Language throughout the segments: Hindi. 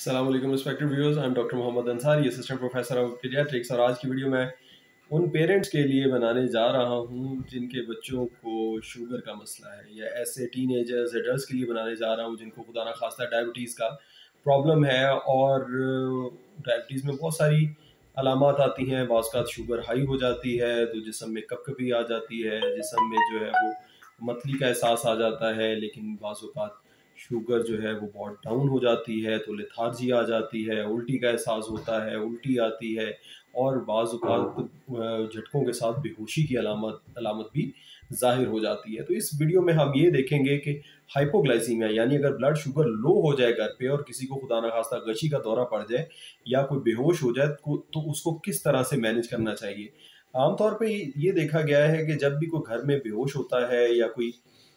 अस्सलाम वालेकुम respected viewers, I am doctor Mohammad Ansari, assistant professor of paediatrics. और आज की वीडियो मैं उन पेरेंट्स के लिए बनाने जा रहा हूं जिनके बच्चों को शुगर का मसला है, या ऐसे टीनेजर्स एडल्ट्स के लिए बनाने जा रहा हूं जिनको खुदा ना खास्ता डायबिटीज़ का प्रॉब्लम है। और डायबिटीज़ में बहुत सारी अलामात आती हैं। बाज़ औक़ात शुगर हाई हो जाती है तो जिस्म में कपकपी आ जाती है, जिस्म में जो है वो मतली का एहसास आ जाता है। लेकिन बाज़ औक़ात शुगर जो है वो बहुत डाउन हो जाती है तो लेथार्जी आ जाती है, उल्टी का एहसास होता है, उल्टी आती है, और बाज़ औक़ात झटकों के साथ बेहोशी की अलामत भी ज़ाहिर हो जाती है। तो इस वीडियो में हम ये देखेंगे कि हाइपोग्लाइसीमिया यानी अगर ब्लड शुगर लो हो जाए घर पे और किसी को खुदा ना खास्ता गशी का दौरा पड़ जाए या कोई बेहोश हो जाए तो उसको किस तरह से मैनेज करना चाहिए। आमतौर पे ये देखा गया है कि जब भी कोई घर में बेहोश होता है या कोई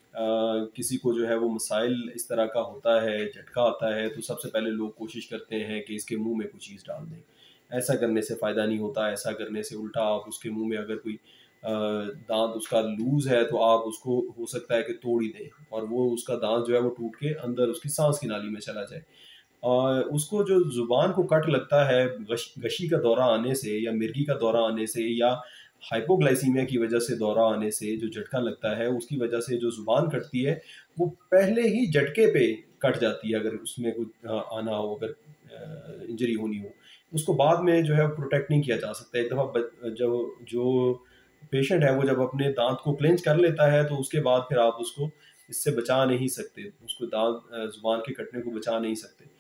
किसी को जो है वो मसाइल इस तरह का होता है, झटका आता है, तो सबसे पहले लोग कोशिश करते हैं कि इसके मुंह में कोई चीज़ डाल दें। ऐसा करने से फ़ायदा नहीं होता। ऐसा करने से उल्टा आप उसके मुंह में अगर कोई दांत उसका लूज़ है तो आप उसको हो सकता है कि तोड़ ही दें और वो उसका दांत जो है वो टूट के अंदर उसकी सांस की नाली में चला जाए। और उसको जो ज़ुबान को कट लगता है गशी का दौरा आने से या मिर्गी का दौरा आने से या हाइपोग्लाइसीमिया की वजह से दौरा आने से जो झटका लगता है, उसकी वजह से जो ज़ुबान कटती है वो पहले ही झटके पे कट जाती है। अगर उसमें कुछ आना हो, अगर इंजरी होनी हो, उसको बाद में जो है प्रोटेक्ट नहीं किया जा सकता। एक दफ़ा जो पेशेंट है वो जब अपने दांत को क्लेंच कर लेता है तो उसके बाद फिर आप उसको इससे बचा नहीं सकते, उसको दांत ज़ुबान के कटने को बचा नहीं सकते।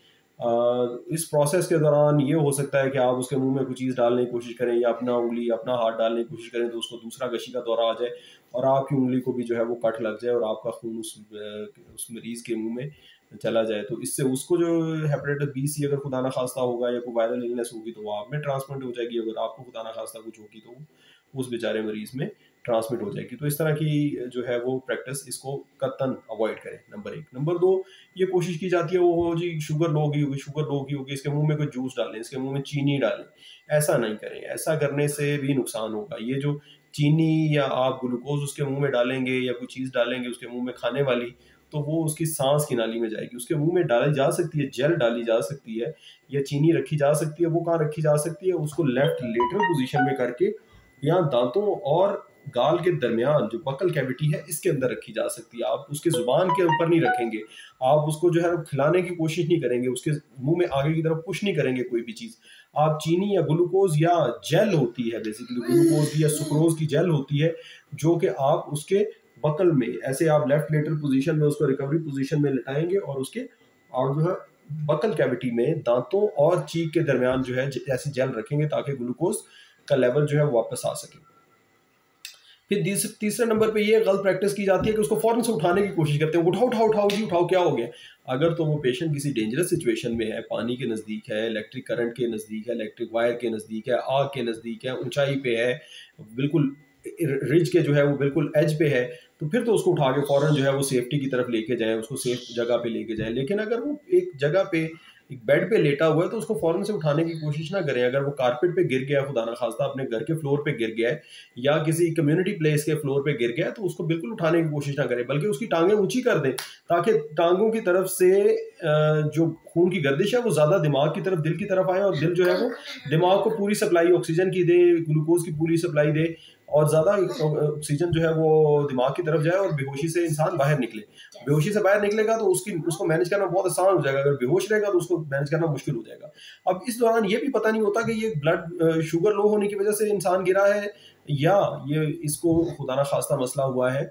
इस प्रोसेस के दौरान ये हो सकता है कि आप उसके मुंह में कुछ चीज़ डालने की कोशिश करें या अपना उंगली अपना हाथ डालने की कोशिश करें तो उसको दूसरा गशी का दौरा आ जाए और आपकी उंगली को भी जो है वो कट लग जाए और आपका खून उस मरीज़ के मुंह में चला जाए। तो इससे उसको जो हेपेटाइटिस बी सी अगर खुदा ना खास्ता होगा या कोई वायरल इलनेस होगी तो वो आप में ट्रांसमिट हो जाएगी। अगर आपको खुदा ना खास्ता कुछ होगी तो उस बेचारे मरीज़ में ट्रांसमिट हो जाएगी। तो इस तरह की जो है वो प्रैक्टिस इसको कतन अवॉइड करें, नंबर 1। नंबर 2, ये कोशिश की जाती है वो जी शुगर लो की होगी, शुगर लो की होगी, इसके मुंह में कोई जूस डालें, इसके मुंह में चीनी डालें। ऐसा नहीं करें, ऐसा करने से भी नुकसान होगा। ये जो चीनी या आप ग्लूकोज उसके मुंह में डालेंगे या कोई चीज़ डालेंगे उसके मुंह में खाने वाली, तो वो उसकी सांस की नाली में जाएगी। उसके मुंह में डाली जा सकती है, जेल डाली जा सकती है या चीनी रखी जा सकती है। वो कहाँ रखी जा सकती है? उसको लेफ्ट लेटरल पोजीशन में करके या दांतों और गाल के दरमियान जो बकल कैविटी है इसके अंदर रखी जा सकती है। आप उसके जुबान के ऊपर नहीं रखेंगे, आप उसको जो है खिलाने की कोशिश नहीं करेंगे, उसके मुंह में आगे की तरफ पुश नहीं करेंगे कोई भी चीज़। आप चीनी या ग्लूकोज या जेल होती है, बेसिकली ग्लूकोज या सुक्रोज की जेल होती है, जो कि आप उसके बकल में ऐसे आप लेफ्ट लेटरल पोजीशन में उसको रिकवरी पोजीशन में लिटाएंगे और उसके और जो है बकल कैविटी में दांतों और चीक के दरमियान जो है ऐसी जेल रखेंगे ताकि ग्लूकोज का लेवल जो है वापस आ सके। फिर तीसरे नंबर पे ये गलत प्रैक्टिस की जाती है कि उसको फौरन से उठाने की कोशिश करते हैं। उठाओ उठाओ उठाओ जी उठाओ, क्या हो गया? अगर तो वो पेशेंट किसी डेंजरस सिचुएशन में है, पानी के नज़दीक है, इलेक्ट्रिक करंट के नज़दीक है, इलेक्ट्रिक वायर के नज़दीक है, आग के नज़दीक है, ऊंचाई पे है, बिल्कुल रिज के जो है वो बिल्कुल एज पे है, तो फिर तो उसको उठा के फौरन जो है वो सेफ्टी की तरफ लेके जाएं, उसको सेफ जगह पे लेके जाएं। लेकिन अगर वो एक जगह पे एक बेड पे लेटा हुआ है तो उसको फौरन से उठाने की कोशिश ना करें। अगर वो कारपेट पे गिर गया, खुदा ना खास्ता अपने घर के फ्लोर पे गिर गया है या किसी कम्युनिटी प्लेस के फ्लोर पे गिर गया है, तो उसको बिल्कुल उठाने की कोशिश ना करें, बल्कि उसकी टांगें ऊंची कर दें ताकि टांगों की तरफ से जो खून की गर्दिश है वो ज़्यादा दिमाग की तरफ, दिल की तरफ आए और दिल जो है वो दिमाग को पूरी सप्लाई ऑक्सीजन की दे, ग्लूकोज की पूरी सप्लाई दे और ज़्यादा ऑक्सीजन जो है वो दिमाग की तरफ जाए और बेहोशी से इंसान बाहर निकले। बेहोशी से बाहर निकलेगा तो उसको मैनेज करना बहुत आसान हो जाएगा। अगर बेहोश रहेगा तो उसको मैनेज करना मुश्किल हो जाएगा। अब इस दौरान ये भी पता नहीं होता कि ये ब्लड शुगर लो होने की वजह से इंसान गिरा है या ये इसको खुदा ना खास्ता मसला हुआ है,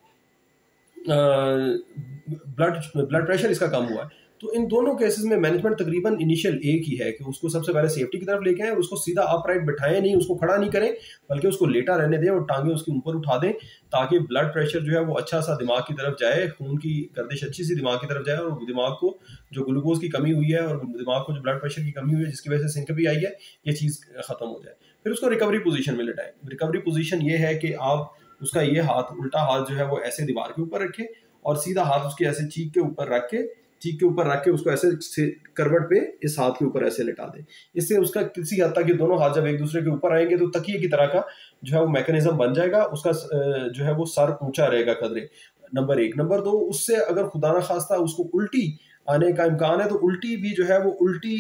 ब्लड प्रेशर इसका कम हुआ है। तो इन दोनों केसेस में मैनेजमेंट तकरीबन इनिशियल एक ही है कि उसको सबसे पहले सेफ्टी की तरफ लेके आए और उसको सीधा अपराइट बैठाएं नहीं, उसको खड़ा नहीं करें, बल्कि उसको लेटा रहने दें और टांगे उसके ऊपर उठा दें ताकि ब्लड प्रेशर जो है वो अच्छा सा दिमाग की तरफ जाए, खून की गर्दिश अच्छी सी दिमाग की तरफ जाए और दिमाग को जो ग्लूकोज की कमी हुई है और दिमाग को जो ब्लड प्रेशर की कमी हुई है जिसकी वजह से सिंकपी आई है, ये चीज़ ख़त्म हो जाए। फिर उसको रिकवरी पोजीशन में लेटाएं। रिकवरी पोजीशन ये है कि आप उसका ये हाथ, उल्टा हाथ जो है वो ऐसे दीवार के ऊपर रखें और सीधा हाथ उसके ऐसे चीक के ऊपर रख के उसको ऐसे करवट पे इस हाथ के ऊपर ऐसे लिटा दें। इससे उसका किसी हद तक ये दोनों हाथ जब एक दूसरे के ऊपर आएंगे तो तकिए की तरह का जो है वो मैकेनिज्म बन जाएगा। उसका जो है वो सर ऊंचा रहेगा कदरे, नंबर 1। नंबर 2, उससे अगर खुदा ना खास्ता उसको उल्टी आने का इम्कान है, तो उल्टी भी जो है वो उल्टी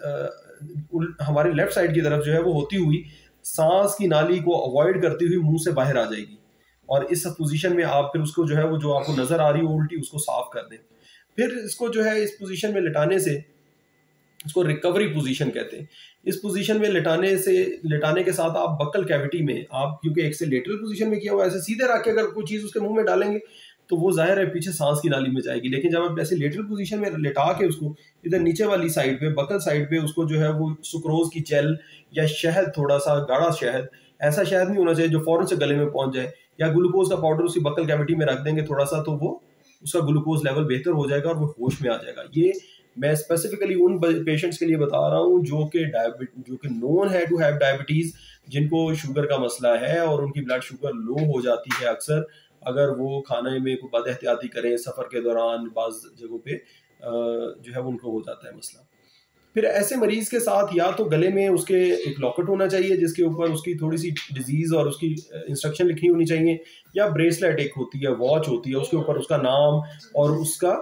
हमारे लेफ्ट साइड की तरफ जो है वो होती हुई सांस की नाली को अवॉइड करती हुई मुंह से बाहर आ जाएगी। और इस पोजीशन में आप फिर उसको जो है वो जो आपको नजर आ रही हो उल्टी, उसको साफ कर दें। फिर इसको जो है इस पोजीशन में लिटाने से, इसको रिकवरी पोजीशन कहते हैं। इस पोजीशन में लिटाने के साथ आप बक्कल कैविटी में, आप क्योंकि एक्सेलेटरल पोजीशन में किया हुआ, ऐसे सीधे रख के अगर कोई चीज उसके मुंह में डालेंगे तो वो जाहिर है पीछे सांस की नाली में जाएगी। लेकिन जब आप ऐसे लेटरल पोजीशन में लिटा के उसको इधर नीचे वाली साइड पे, बकल साइड पे, उसको जो है वो सुक्रोज की जेल या शहद, थोड़ा सा गाढ़ा शहद, ऐसा शहद नहीं होना चाहिए जो फौरन से गले में पहुंच जाए, या ग्लूकोज का पाउडर उसकी बकल कैविटी में रख देंगे थोड़ा सा, तो वो उसका ग्लूकोज लेवल बेहतर हो जाएगा और वो होश में आ जाएगा। ये मैं स्पेसिफिकली उन पेशेंट्स के लिए बता रहा हूँ जो कि नोन है टू हैव डायबिटीज, जिनको शुगर का मसला है और उनकी ब्लड शुगर लो हो जाती है अक्सर अगर वो खाने में कोई बद एहतियाती करें सफ़र के दौरान, बाज़ जगहों पे जो है उनको हो जाता है मसला। फिर ऐसे मरीज के साथ या तो गले में उसके एक लॉकेट होना चाहिए जिसके ऊपर उसकी थोड़ी सी डिजीज और उसकी इंस्ट्रक्शन लिखी होनी चाहिए, या ब्रेसलेट एक होती है, वॉच होती है, उसके ऊपर उसका नाम और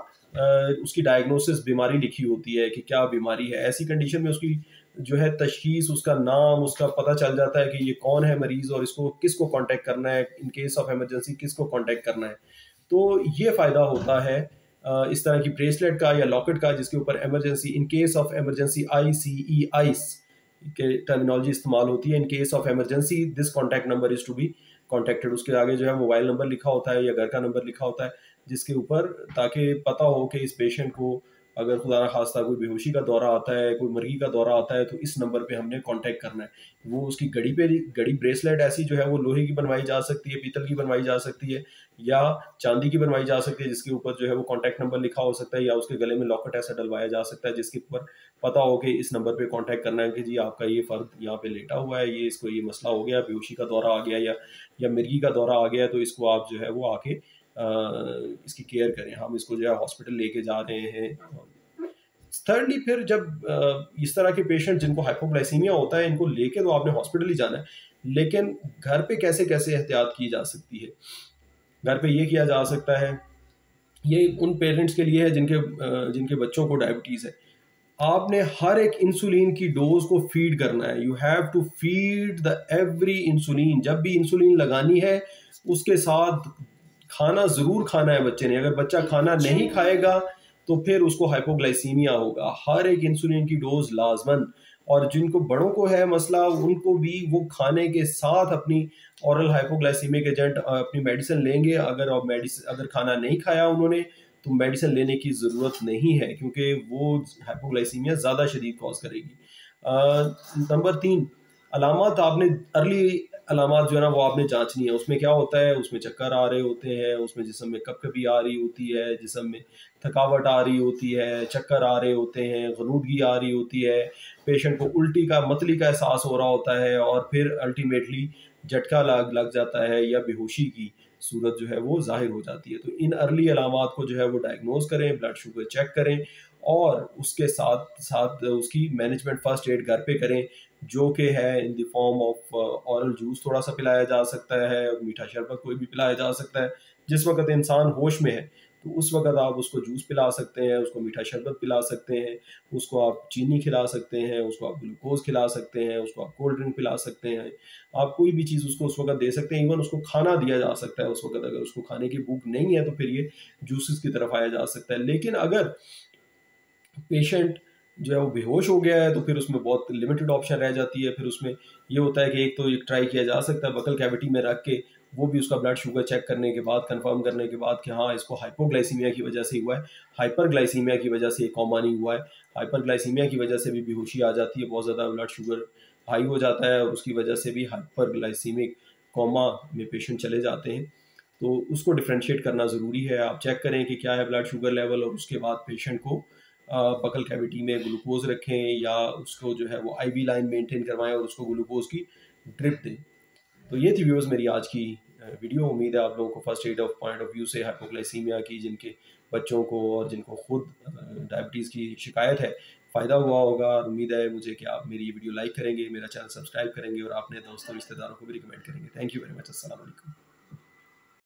उसकी डायग्नोसिस, बीमारी लिखी होती है कि क्या बीमारी है। ऐसी कंडीशन में उसकी जो है तशखीस, उसका नाम, उसका पता चल जाता है कि ये कौन है मरीज और इसको किसको कांटेक्ट करना है, इन केस ऑफ इमरजेंसी किसको कांटेक्ट करना है। तो ये फ़ायदा होता है इस तरह की ब्रेसलेट का या लॉकेट का जिसके ऊपर emergency, in case of emergency, ICE, ice के टर्मिनोलॉजी इस्तेमाल होती है। In case of emergency this contact number is to be contacted, उसके आगे जो है मोबाइल नंबर लिखा होता है या घर का नंबर लिखा होता है जिसके ऊपर, ताकि पता हो कि इस पेशेंट को अगर खुदा ना खास्ता कोई बेहोशी का दौरा आता है, कोई मरगी का दौरा आता है, तो इस नंबर पे हमने कांटेक्ट करना है। वो उसकी घड़ी ब्रेसलेट ऐसी जो है वो लोहे की बनवाई जा सकती है, पीतल की बनवाई जा सकती है, या चांदी की बनवाई जा सकती है जिसके ऊपर जो है वो कांटेक्ट नंबर लिखा हो सकता है, या उसके गले में लॉकेट ऐसा डलवाया जा सकता है जिसके ऊपर पता हो कि इस नंबर पे कांटेक्ट करना है कि जी आपका ये फर्द यहाँ पे लेटा हुआ है, ये इसको ये मसला हो गया, बेहोशी का दौरा आ गया या मिर्गी का दौरा आ गया, तो इसको आप जो है वो आके इसकी केयर करें, हम इसको जो है हॉस्पिटल लेके जा रहे हैं। थर्डली, फिर जब इस तरह के पेशेंट जिनको हाइपोग्लाइसीमिया होता है, इनको लेके तो आपने हॉस्पिटल ही जाना है, लेकिन घर पे कैसे कैसे एहतियात की जा सकती है। घर पे ये किया जा सकता है, ये उन पेरेंट्स के लिए है जिनके बच्चों को डायबिटीज़ है। आपने हर एक इंसुलिन की डोज को फीड करना है। You have to feed the every insulin. जब भी इंसुलिन लगानी है उसके साथ खाना ज़रूर खाना है बच्चे ने। अगर बच्चा खाना नहीं खाएगा तो फिर उसको हाइपोग्लाइसीमिया होगा। हर एक इंसुलिन की डोज लाजमन। और जिनको बड़ों को है मसला, उनको भी वो खाने के साथ अपनी औरल हाइपोग्लाइसीमिक एजेंट, अपनी मेडिसिन लेंगे। अगर खाना नहीं खाया उन्होंने तो मेडिसिन लेने की ज़रूरत नहीं है, क्योंकि वो हाइपोग्लाइसीमिया ज़्यादा शदीद कॉज करेगी। नंबर 3, अलामत आपने अर्ली अलामत जो है ना वो आपने जांचनी है। उसमें क्या होता है, उसमें चक्कर आ रहे होते हैं, उसमें जिस्म में कपकपी आ रही होती है, जिस्म में थकावट आ रही होती है, चक्कर आ रहे होते हैं, गनूदगी आ रही होती है, पेशेंट को उल्टी का मतली का एहसास हो रहा होता है, और फिर अल्टीमेटली झटका लग जाता है या बेहोशी की सूरत जो है वो जाहिर हो जाती है। तो इन अर्ली अलामात को जो है वो डायग्नोज करें, ब्लड शुगर चेक करें, और उसके साथ साथ उसकी मैनेजमेंट फर्स्ट एड घर पे करें, जो कि है in the form of oral juice थोड़ा सा पिलाया जा सकता है, मीठा शरबत कोई भी पिलाया जा सकता है। जिस वक्त इंसान होश में है तो उस वक्त आप उसको जूस पिला सकते हैं, उसको मीठा शरबत पिला सकते हैं, उसको आप चीनी खिला सकते हैं, उसको आप ग्लूकोज खिला सकते हैं, उसको आप कोल्ड ड्रिंक पिला सकते हैं, आप कोई भी चीज़ उसको उस वक्त दे सकते हैं। इवन उसको खाना दिया जा सकता है उस वक्त। अगर उसको खाने की भूख नहीं है तो फिर ये जूसेस की तरफ आया जा सकता है। लेकिन अगर पेशेंट जो है वो बेहोश हो गया है तो फिर उसमें बहुत लिमिटेड ऑप्शन रह जाती है। फिर उसमें ये होता है कि एक तो एक ट्राई किया जा सकता है बकल कैविटी में रख के, वो भी उसका ब्लड शुगर चेक करने के बाद, कंफर्म करने के बाद कि हाँ इसको हाइपोग्लाइसीमिया की वजह से हुआ है, हाइपरग्लाइसीमिया की वजह से कॉमा नहीं हुआ है। हाइपरग्लाइसीमिया की वजह से भी बेहोशी आ जाती है, बहुत ज़्यादा ब्लड शुगर हाई हो जाता है, और उसकी वजह से भी हाइपरग्लाइसीमिक कॉमा में पेशेंट चले जाते हैं। तो उसको डिफ्रेंशिएट करना ज़रूरी है। आप चेक करें कि क्या है ब्लड शुगर लेवल, और उसके बाद पेशेंट को बकल कैविटी में ग्लूकोज रखें, या उसको जो है वो IV लाइन मेंटेन करवाएं और उसको ग्लूकोज की ड्रिप दें। तो ये थी व्यूअर्स मेरी आज की वीडियो। उम्मीद है आप लोगों को first aid of point of view से हाइपोग्लाइसीमिया की, जिनके बच्चों को और जिनको खुद डायबिटीज़ की शिकायत है, फ़ायदा हुआ होगा। और उम्मीद है मुझे कि आप मेरी ये वीडियो लाइक करेंगे, मेरा चैनल सब्सक्राइब करेंगे, और अपने दोस्तों रिश्तेदारों को भी रिकमेंड करेंगे। Thank you very much. अस्सलाम वालेकुम।